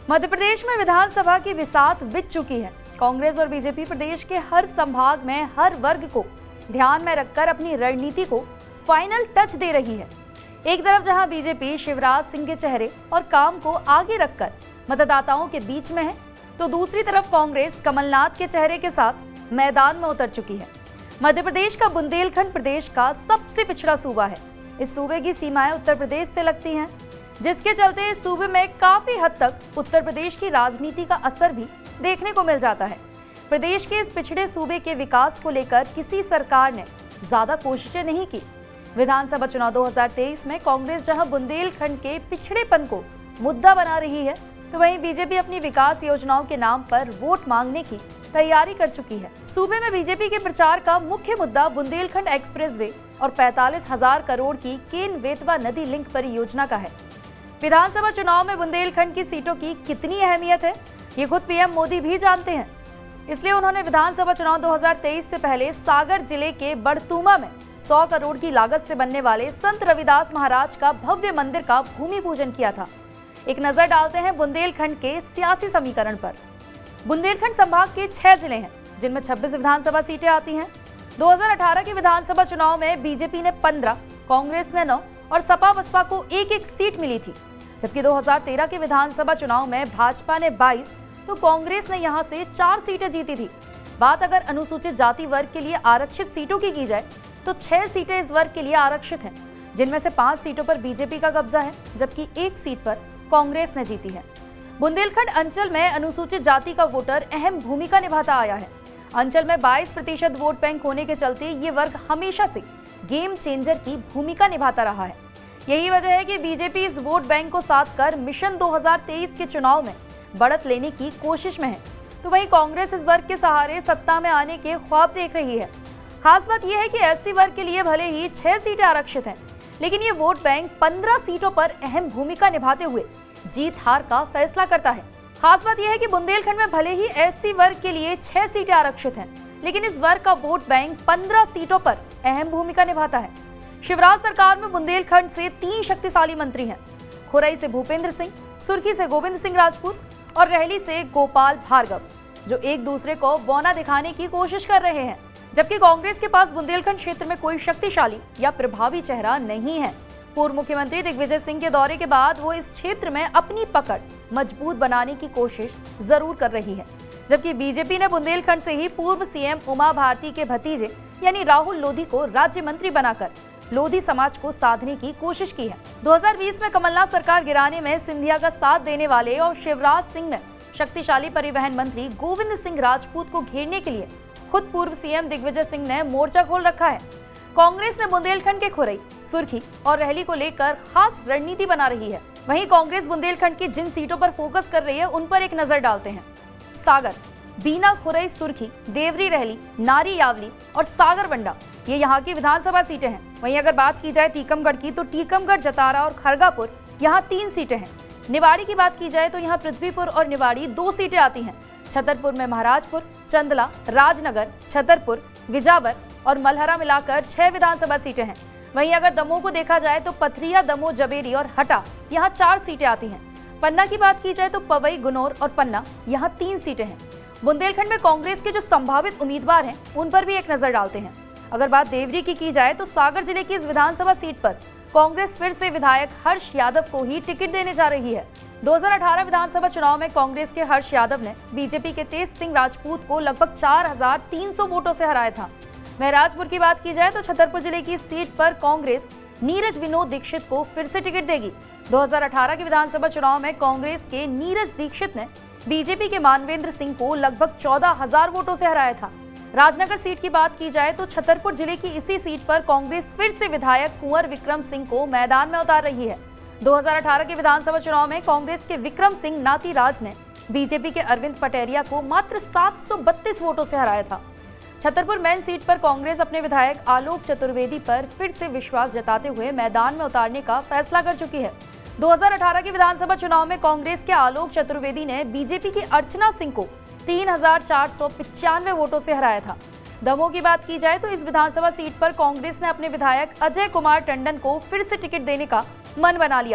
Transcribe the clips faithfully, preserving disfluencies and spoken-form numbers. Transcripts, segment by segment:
मध्य प्रदेश में विधानसभा की बिसात बिछ चुकी है। कांग्रेस और बीजेपी प्रदेश के हर संभाग में हर वर्ग को ध्यान में रखकर अपनी रणनीति को फाइनल टच दे रही है। एक तरफ जहां बीजेपी शिवराज सिंह के चेहरे और काम को आगे रखकर मतदाताओं के बीच में है, तो दूसरी तरफ कांग्रेस कमलनाथ के चेहरे के साथ मैदान में उतर चुकी है। मध्य प्रदेश का बुंदेलखंड प्रदेश का सबसे पिछड़ा सूबा है। इस सूबे की सीमाएं उत्तर प्रदेश से लगती हैं, जिसके चलते इस सूबे में काफी हद तक उत्तर प्रदेश की राजनीति का असर भी देखने को मिल जाता है। प्रदेश के इस पिछड़े सूबे के विकास को लेकर किसी सरकार ने ज्यादा कोशिशें नहीं की। विधानसभा चुनाव दो हज़ार तेईस में कांग्रेस जहां बुंदेलखंड के पिछड़ेपन को मुद्दा बना रही है, तो वहीं बीजेपी अपनी विकास योजनाओं के नाम पर वोट मांगने की तैयारी कर चुकी है। सूबे में बीजेपी के प्रचार का मुख्य मुद्दा बुंदेलखंड एक्सप्रेसवे और पैंतालीस हजार करोड़ की केन बेतवा नदी लिंक परियोजना का है। विधानसभा चुनाव में बुंदेलखंड की सीटों की कितनी अहमियत है, ये खुद पीएम मोदी भी जानते हैं। इसलिए उन्होंने विधानसभा चुनाव दो हज़ार तेईस से पहले सागर जिले के बड़तूमा में सौ करोड़ की लागत से बनने वाले संत रविदास महाराज का भव्य मंदिर का भूमि पूजन किया था। एक नजर डालते हैं बुंदेलखंड के सियासी समीकरण पर। बुंदेलखंड संभाग के छह जिले हैं, जिनमें छब्बीस विधानसभा सीटें आती हैं। दो हज़ार अठारह के विधानसभा चुनाव में बीजेपी ने पंद्रह, कांग्रेस ने नौ और सपा बसपा को एक एक सीट मिली थी, जबकि दो हज़ार तेरह के विधानसभा चुनाव में भाजपा ने बाईस तो कांग्रेस ने यहां से चार सीटें जीती थी। बात अगर अनुसूचित जाति वर्ग के लिए आरक्षित सीटों की की जाए तो छह सीटें इस वर्ग के लिए आरक्षित हैं, जिनमें से पांच सीटों पर बीजेपी का कब्जा है, जबकि एक सीट पर कांग्रेस ने जीती है। बुंदेलखंड अंचल में अनुसूचित जाति का वोटर अहम भूमिका निभाता आया है। अंचल में बाईस प्रतिशत वोट बैंक होने के चलते ये वर्ग हमेशा से गेम चेंजर की भूमिका निभाता रहा है। यही वजह है कि बीजेपी इस वोट बैंक को साथ कर मिशन दो हज़ार तेईस के चुनाव में बढ़त लेने की कोशिश में है, तो वहीं कांग्रेस इस वर्ग के सहारे सत्ता में आने के ख्वाब देख रही है। खास बात यह है कि एससी वर्ग के लिए भले ही छह सीटें आरक्षित हैं, लेकिन ये वोट बैंक पंद्रह सीटों पर अहम भूमिका निभाते हुए जीत हार का फैसला करता है। खास बात यह है कि बुंदेलखंड में भले ही एससी वर्ग के लिए छह सीटें आरक्षित हैं, लेकिन इस वर्ग का वोट बैंक पंद्रह सीटों पर अहम भूमिका निभाता है। शिवराज सरकार में बुंदेलखंड से तीन शक्तिशाली मंत्री हैं। खुरई से भूपेंद्र सिंह, सुर्खी से गोविंद सिंह राजपूत और रहली से गोपाल भार्गव, जो एक दूसरे को बौना दिखाने की कोशिश कर रहे हैं, जबकि कांग्रेस के पास बुंदेलखंड क्षेत्र में कोई शक्तिशाली या प्रभावी चेहरा नहीं है। पूर्व मुख्यमंत्री दिग्विजय सिंह के दौरे के बाद वो इस क्षेत्र में अपनी पकड़ मजबूत बनाने की कोशिश जरूर कर रही है, जबकि बीजेपी ने बुंदेलखंड से ही पूर्व सीएम उमा भारती के भतीजे यानी राहुल लोधी को राज्य मंत्री बनाकर लोधी समाज को साधने की कोशिश की है। दो हज़ार बीस में कमलनाथ सरकार गिराने में सिंधिया का साथ देने वाले और शिवराज सिंह में शक्तिशाली परिवहन मंत्री गोविंद सिंह राजपूत को घेरने के लिए खुद पूर्व सीएम दिग्विजय सिंह ने मोर्चा खोल रखा है। कांग्रेस ने बुंदेलखंड के खुरई, सुर्खी और रहली को लेकर खास रणनीति बना रही है। वहीं कांग्रेस बुंदेलखंड की जिन सीटों पर फोकस कर रही है, उन पर एक नजर डालते हैं। सागर, बीना, खुरई, सुर्खी, देवरी, रहली, नारी, यावली और सागर बंडा, ये यहाँ की विधानसभा सीटें हैं। वहीं अगर बात की जाए टीकमगढ़ की, तो टीकमगढ़, जतारा और खरगापुर यहाँ तीन सीटें हैं। निवाड़ी की बात की जाए तो यहाँ पृथ्वीपुर और निवाड़ी दो सीटें आती हैं। छतरपुर में महाराजपुर, चंदला, राजनगर, छतरपुर, विजावर और मलहरा मिलाकर छह विधानसभा सीटें हैं। वहीं अगर दमोह को देखा जाए तो पथरिया, दमोह, जबेरी और हटा यहाँ चार सीटें आती हैं। पन्ना की बात की जाए तो पवई, गुनोर और पन्ना यहाँ तीन सीटें हैं। बुंदेलखंड में कांग्रेस के जो संभावित उम्मीदवार हैं, उन पर भी एक नजर डालते हैं। अगर बात देवरी की की जाए तो सागर जिले की इस विधानसभा सीट पर कांग्रेस फिर से विधायक हर्ष यादव को ही टिकट देने जा रही है। दो हज़ार अठारह विधानसभा चुनाव में कांग्रेस के हर्ष यादव ने बीजेपी के तेज सिंह राजपूत को लगभग चार हज़ार तीन सौ वोटों से हराया था। महराजपुर की बात की जाए तो छतरपुर जिले की सीट पर कांग्रेस नीरज विनोद दीक्षित को फिर से टिकट देगी। दो हज़ार अठारह के विधानसभा चुनाव में कांग्रेस के नीरज दीक्षित ने बीजेपी के मानवेंद्र सिंह को लगभग चौदह हजार वोटों से हराया था। राजनगर सीट की बात की जाए तो छतरपुर जिले की इसी सीट पर कांग्रेस फिर से विधायक कुंवर विक्रम सिंह को मैदान में उतार रही है। दो हज़ार अठारह के विधानसभा चुनाव में कांग्रेस के विक्रम सिंह नातीराज ने बीजेपी के अरविंद पटेरिया को मात्र सात सौ बत्तीस वोटों से हराया था। छतरपुर मेन सीट पर कांग्रेस अपने विधायक आलोक चतुर्वेदी पर फिर से विश्वास जताते हुए मैदान में उतारने का फैसला कर चुकी है। दो हज़ार अठारह के विधानसभा चुनाव में कांग्रेस के आलोक चतुर्वेदी ने बीजेपी की अर्चना सिंह को तीन हजार चार सौ पिचानवे वोटों से हराया था। दमोह की बात की जाए तो इस विधानसभा सीट पर कांग्रेस ने अपने विधायक अजय कुमार टंडन को फिर से टिकट देने का मन बना लिया है।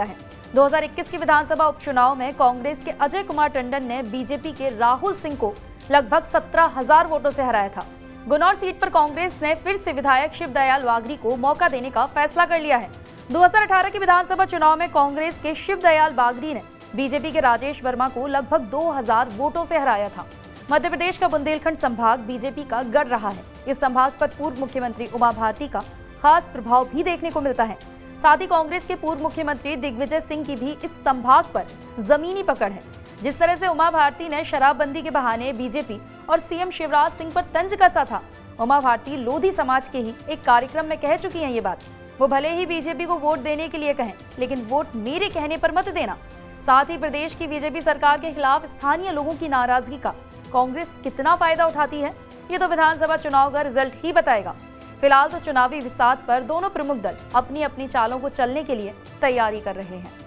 दो हज़ार इक्कीस के विधानसभा उपचुनाव में कांग्रेस के अजय कुमार टंडन ने बीजेपी के राहुल सिंह को लगभग सत्रह हजार वोटों से हराया था। गुन्नौर सीट पर कांग्रेस ने फिर से विधायक शिवदयाल वागरी को मौका देने का फैसला कर लिया है। दो हज़ार अठारह के विधानसभा चुनाव में कांग्रेस के शिवदयाल वागरी ने बीजेपी के राजेश वर्मा को लगभग दो हज़ार वोटों से हराया था। मध्य प्रदेश का बुंदेलखंड संभाग बीजेपी का गढ़ रहा है। इस संभाग पर पूर्व मुख्यमंत्री उमा भारती का खास प्रभाव भी देखने को मिलता है। साथ ही कांग्रेस के पूर्व मुख्यमंत्री दिग्विजय सिंह की भी इस संभाग पर जमीनी पकड़ है। जिस तरह से उमा भारती ने शराबबंदी के बहाने बीजेपी और सीएम शिवराज सिंह पर तंज कसा था, उमा भारती लोधी समाज के ही एक कार्यक्रम में कह चुकी हैं ये बात। वो भले ही बीजेपी को वोट देने के लिए कहें, लेकिन वोट मेरे कहने पर मत देना। साथ ही प्रदेश की बीजेपी सरकार के खिलाफ स्थानीय लोगों की नाराजगी का कांग्रेस कितना फायदा उठाती है, ये तो विधानसभा चुनाव का रिजल्ट ही बताएगा। फिलहाल तो चुनावी विसात पर दोनों प्रमुख दल अपनी अपनी चालों को चलने के लिए तैयारी कर रहे हैं।